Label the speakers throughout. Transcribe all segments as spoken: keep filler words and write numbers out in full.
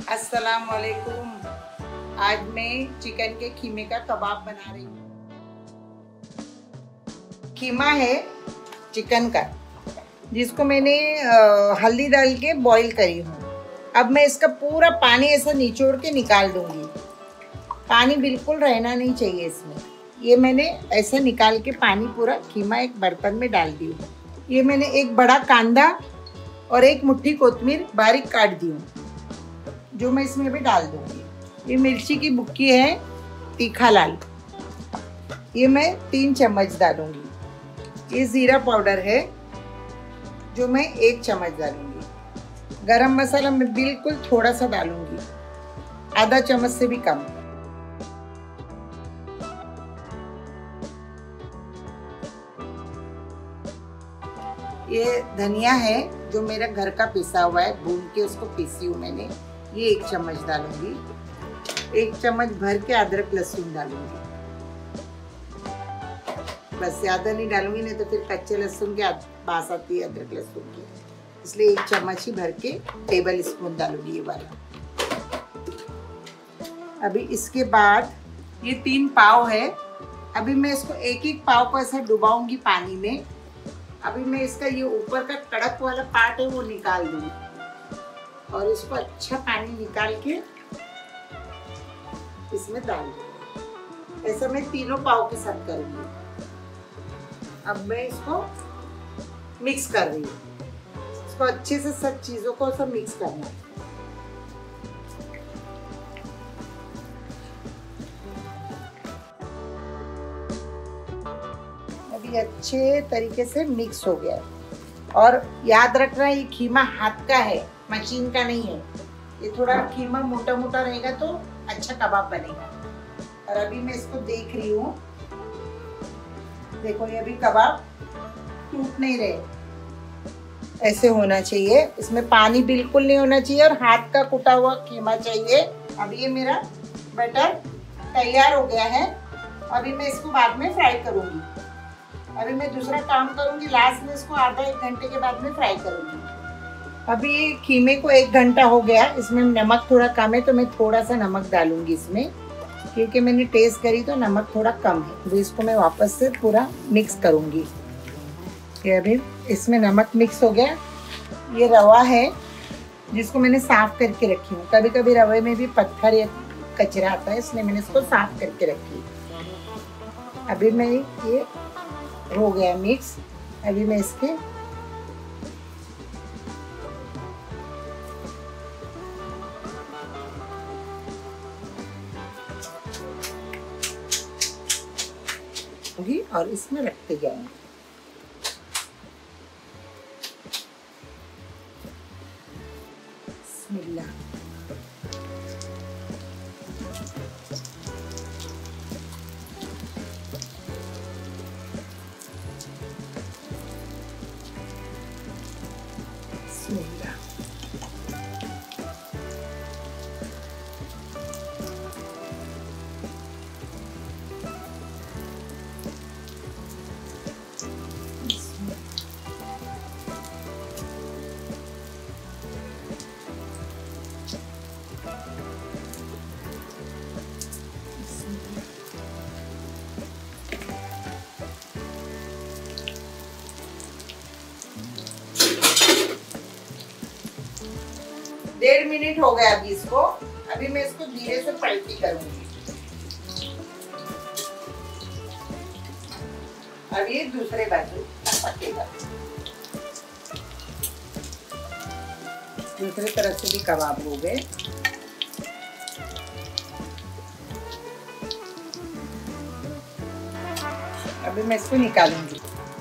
Speaker 1: अस्सलाम वालेकुम। आज मैं चिकन के कीमे का कबाब बना रही हूँ। कीमा है चिकन का, जिसको मैंने हल्दी डाल के बॉईल करी हूँ। अब मैं इसका पूरा पानी ऐसा निचोड़ के निकाल दूंगी। पानी बिल्कुल रहना नहीं चाहिए इसमें। ये मैंने ऐसे निकाल के पानी पूरा कीमा एक बर्तन में डाल दी हूँ। ये मैंने एक बड़ा कांदा और एक मुट्ठी कोतमीर बारीक काट दी हूँ, जो मैं इसमें भी डाल दूंगी। ये मिर्ची की बुक्की है तीखा लाल, ये मैं तीन चम्मच डालूंगी। ये ज़ीरा पाउडर है, जो मैं एक चम्मच डालूंगी। गरम मसाला मैं बिल्कुल थोड़ा सा डालूंगी, आधा चम्मच से भी कम। ये धनिया है, जो मेरा घर का पिसा हुआ है, भून के उसको पीसी हूँ मैंने, ये एक चम्मच डालूंगी। एक चम्मच भर के अदरक लहसुन डालूंगी, बस ज़्यादा नहीं डालूंगी, नहीं तो फिर कच्चे लहसुन की बास आती है अदरक लहसुन की, इसलिए एक चम्मच ही भर के टेबल स्पून डालूंगी ये वाला। अभी इसके बाद ये तीन पाव है, अभी मैं इसको एक एक पाव को ऐसा डुबाऊंगी पानी में। अभी मैं इसका ये ऊपर का कड़क वाला पार्ट है वो निकाल दूंगी और इसको अच्छा पानी निकाल के इसमें डाल दूंगी। ऐसा मैं तीनों पाव के साथ करूंगी। अब मैं इसको मिक्स कर रही हूँ। इसको अच्छे से सब चीजों को सब मिक्स करना है। अभी अच्छे तरीके से मिक्स हो गया है। और याद रखना, ये कीमा हाथ का है, मशीन का नहीं है। ये थोड़ा कीमा मोटा मोटा रहेगा तो अच्छा कबाब बनेगा। और अभी मैं इसको देख रही हूँ, देखो ये अभी कबाब टूट नहीं रहे, ऐसे होना चाहिए। इसमें पानी बिल्कुल नहीं होना चाहिए और हाथ का कुटा हुआ कीमा चाहिए। अब ये मेरा बैटर तैयार हो गया है। अभी मैं इसको बाद में फ्राई करूँगी। अभी मैं दूसरा काम करूँगी, लास्ट में इसको आधा एक घंटे के बाद में फ्राई करूँगी। अभी कीमे को एक घंटा हो गया, इसमें नमक थोड़ा कम है तो मैं थोड़ा सा नमक डालूंगी इसमें, क्योंकि मैंने टेस्ट करी तो नमक थोड़ा कम है। तो इसको मैं वापस से पूरा मिक्स करूँगी। ये अभी इसमें नमक मिक्स हो गया। ये रवा है, जिसको मैंने साफ करके रखी हूँ। कभी कभी रवे में भी पत्थर या कचरा आता है, इसलिए मैंने इसको साफ करके रखी। अभी मैं ये हो गया मिक्स। अभी मैं इसके और इसमें रखते जाएंगे। बिस्मिल्लाह। बिस्मिल्लाह। डेढ़ मिनट हो गया अभी इसको। अभी मैं इसको धीरे से पलटी करूंगी। अब ये दूसरे बाजू पकेगा। दूसरे तरफ से भी कबाब हो गए। अभी मैं इसको निकालूंगी।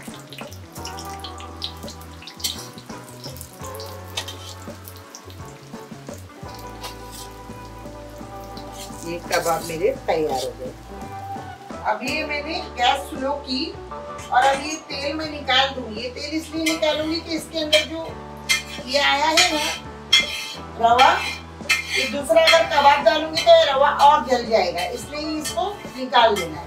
Speaker 1: ये कबाब मेरे तैयार हो गए। अब ये मैंने गैस स्लो की और अब ये तेल में निकाल दूंगी। ये तेल इसलिए निकालूंगी कि इसके अंदर जो ये आया है ना रवा, ये दूसरा अगर कबाब डालूंगी तो ये रवा और जल जाएगा, इसलिए इसको निकाल देना है।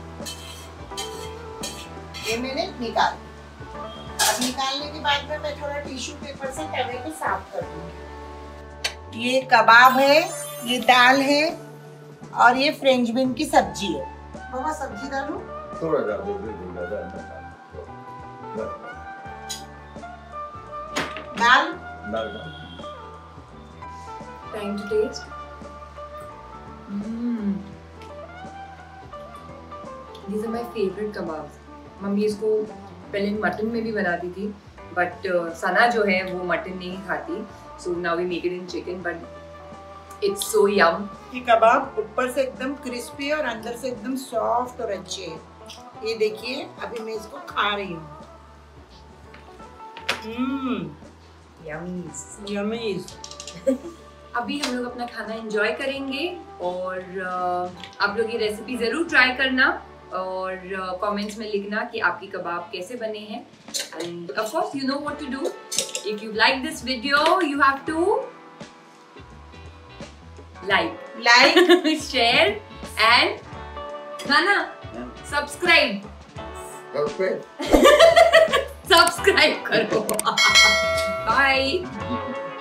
Speaker 1: ये मैंने निकाल। अब निकालने के बाद में मैं थोड़ा टिश्यू पेपर से तवे को साफ कर दूंगी। ये कबाब है, ये दाल है और ये फ्रेंच बीन की सब्जी है। बाबा सब्जी डालूं?
Speaker 2: थोड़ा डाल दो,
Speaker 1: दाल
Speaker 2: दाल डाल।
Speaker 3: Time to taste. Mm. These are my favorite kebabs. Mummy इसको पहले मटन में भी बनाती थी, बट uh, सना जो है वो मटन नहीं खाती, so now we make it in chicken, but it's so yum.
Speaker 1: ये कबाब ऊपर से एकदम क्रिस्पी और अंदर से एकदम सॉफ्ट और अच्छे है। ये देखिए अभी मैं इसको खा रही हूँ। Hmm
Speaker 3: Yummies.
Speaker 1: यम्मी।
Speaker 3: अभी हम लोग अपना खाना एंजॉय करेंगे और uh, आप लोग ये रेसिपी ज़रूर ट्राई करना और कमेंट्स uh, में लिखना कि आपकी कबाब कैसे बने हैं। And of course you know what to do. If you like this video you have to like
Speaker 1: like
Speaker 3: share and नाना सब्सक्राइब
Speaker 2: ओके
Speaker 3: सब्सक्राइब करो। बाय।